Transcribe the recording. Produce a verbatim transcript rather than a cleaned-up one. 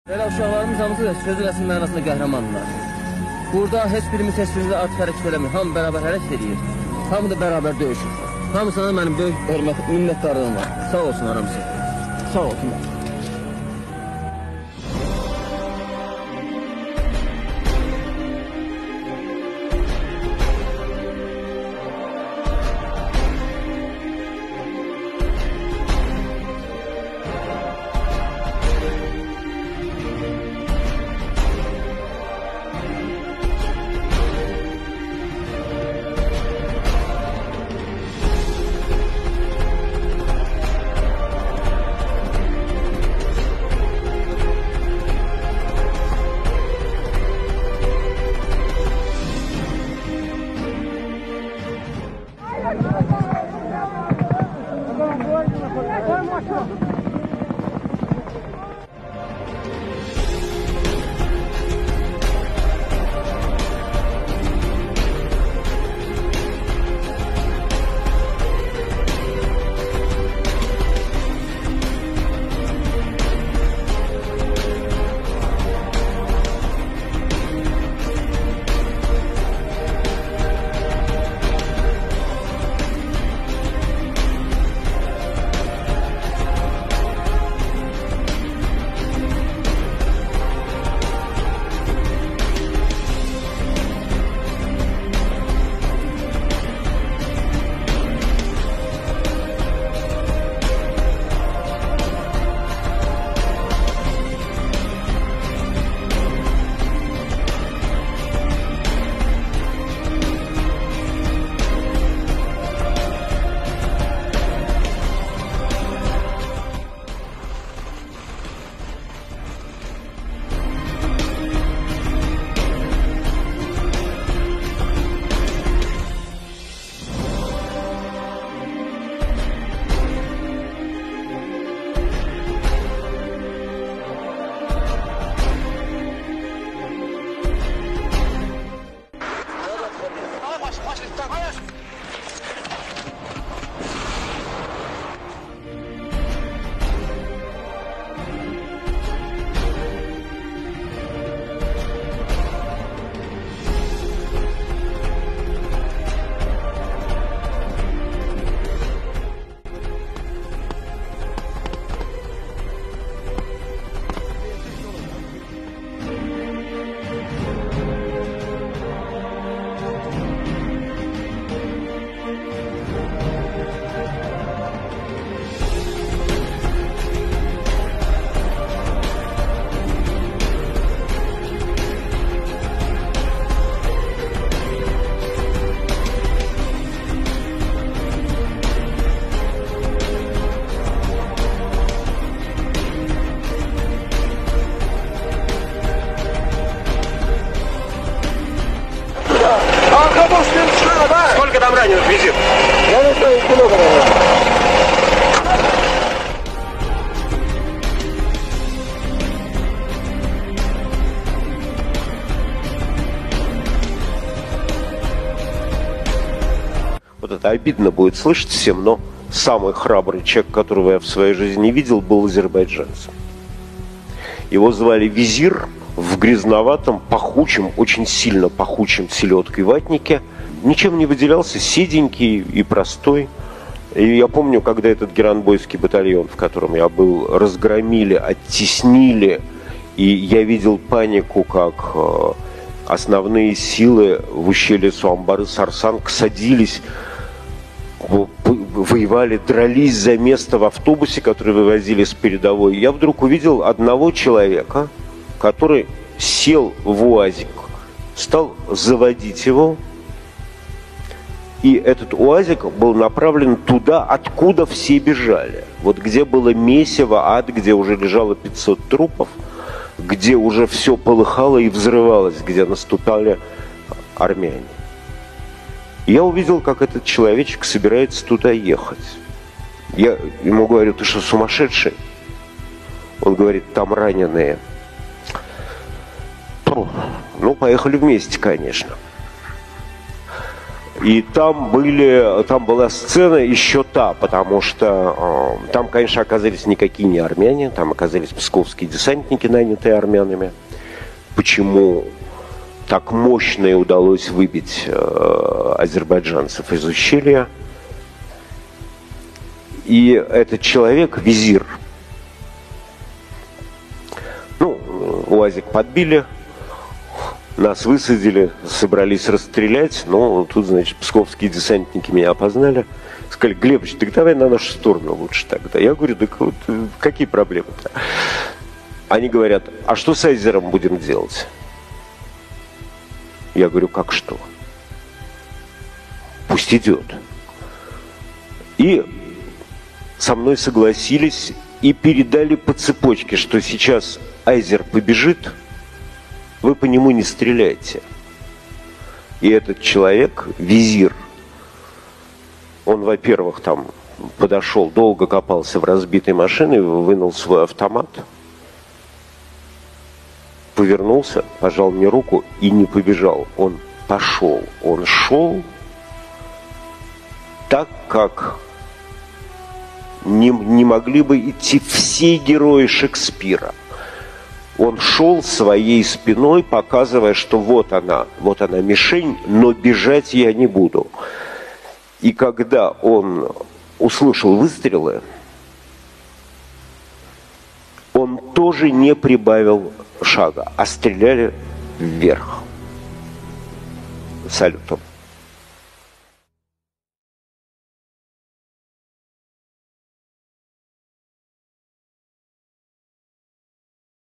Belə uşaqlarımız hamısı da sözü rəsmi mənasında qəhrəmandırlar. Burada heç birimiz heç birimizə artıq hərəkət eləmir. Hamı bərabər hərəkət edir. Hamı da bərabər döyüşür. Hamısına mənim böyük hörmət, minnətdarlığım var. Sağ olsunlar hamısı. Sağ olsunlar. Сколько там раненых визит? Я не знаю, много раненых. Вот это обидно будет слышать всем, но самый храбрый человек, которого я в своей жизни видел, был азербайджанцем. Его звали Визир, в грязноватом, пахучем, очень сильно пахучем селедкой ватнике. Ничем не выделялся, седенький и простой. И я помню, когда этот геранбойский батальон, в котором я был, разгромили, оттеснили, и я видел панику, как основные силы в ущелье Суамбары-Сарсанг садились, воевали, дрались за место в автобусе, который вывозили с передовой. Я вдруг увидел одного человека, который сел в УАЗик, стал заводить его, и этот УАЗик был направлен туда, откуда все бежали. Вот где было месиво, ад, где уже лежало пятьсот трупов, где уже все полыхало и взрывалось, где наступали армяне. И я увидел, как этот человечек собирается туда ехать. Я ему говорю: ты что, сумасшедший? Он говорит: там раненые. Ну, поехали вместе, конечно. И там, были, там была сцена еще та, потому что э, там, конечно, оказались никакие не армяне, там оказались псковские десантники, нанятые армянами. Почему так мощно и удалось выбить э, азербайджанцев из ущелья? И этот человек, визир, ну, УАЗик подбили, нас высадили, собрались расстрелять, но тут, значит, псковские десантники меня опознали. Сказали: Глебыч, так давай на нашу сторону лучше тогда. Я говорю: так вот, какие проблемы-то? Они говорят: а что с Айзером будем делать? Я говорю: как что? Пусть идет. И со мной согласились и передали по цепочке, что сейчас Айзер побежит, вы по нему не стреляйте. И этот человек, визир, он, во-первых, там подошел, долго копался в разбитой машине, вынул свой автомат, повернулся, пожал мне руку и не побежал. Он пошел. Он шел так, как не, не могли бы идти все герои Шекспира. Он шел своей спиной, показывая, что вот она, вот она мишень, но бежать я не буду. И когда он услышал выстрелы, он тоже не прибавил шага, а стреляли вверх салютом.